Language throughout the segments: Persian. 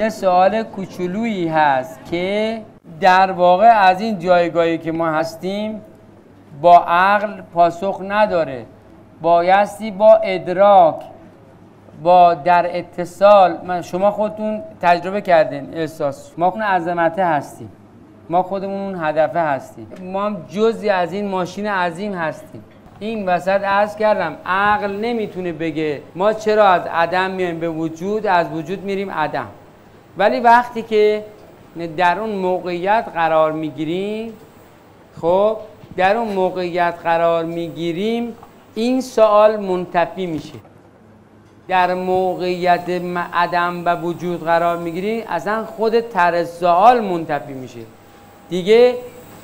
یه سوال کوچولویی هست که در واقع از این جایگاهی که ما هستیم با عقل پاسخ نداره، بایستی با ادراک، با در اتصال. شما خودتون تجربه کردین، احساس ما اون عظمته هستیم، ما خودمون اون هدفه هستیم، ما هم جزئی از این ماشین عظیم هستیم. این وسط عرض کردم عقل نمیتونه بگه ما چرا از عدم میایم به وجود، از وجود میریم عدم. ولی وقتی که در اون موقعیت قرار میگیریم، خب در اون موقعیت قرار میگیریم، این سوال منتفی میشه. در موقعیت عدم و وجود قرار میگیریم، اصلا خود طرح سوال منتفی میشه دیگه.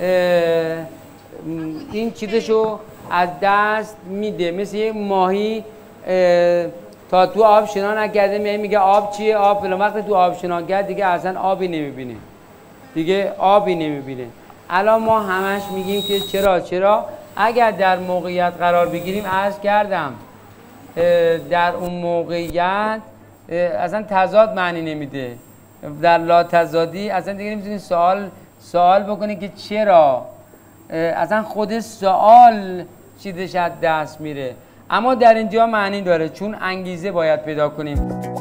این چیزشو از دست میده. مثل یه ماهی تا تو آب شنا نکرده میگه آب چیه، آب فلان. وقت تو آب شنا کرد دیگه اصلا آبی نمیبینه، دیگه آبی نمیبینه. الان ما همش میگیم که چرا اگر در موقعیت قرار بگیریم، عرض کردم در اون موقعیت اصلا تضاد معنی نمیده. در لا تضادی اصلا دیگه نمیتونی سوال بکنی که چرا، اصلا خود سوال چیزش از دست میره. اما در اینجا معنی داره، چون انگیزه باید پیدا کنیم.